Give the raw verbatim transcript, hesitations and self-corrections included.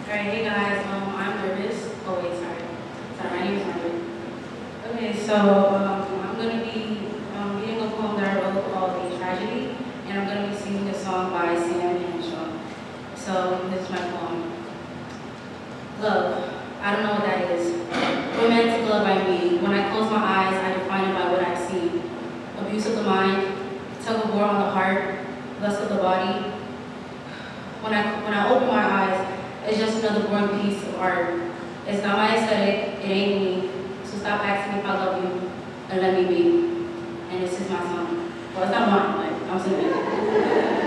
Alright, hey guys, um, I'm nervous. Oh wait, sorry. Sorry, my name is Margaret. Okay, so um, I'm going to be um, reading a poem that I wrote called A Tragedy, and I'm going to be singing a song by Sam and Shaw. So this is my poem. Love, I don't know what that is. Romantic love I mean. When I close my eyes, I define it by what I see. Abuse of the mind, tug of war on the heart, lust of the body. When I, when I open my eyes, it's just another boring piece of art. It's not my aesthetic, it ain't me. So stop asking me if I love you and let me be. And this is my song. Well, it's not mine, but I'm singing it.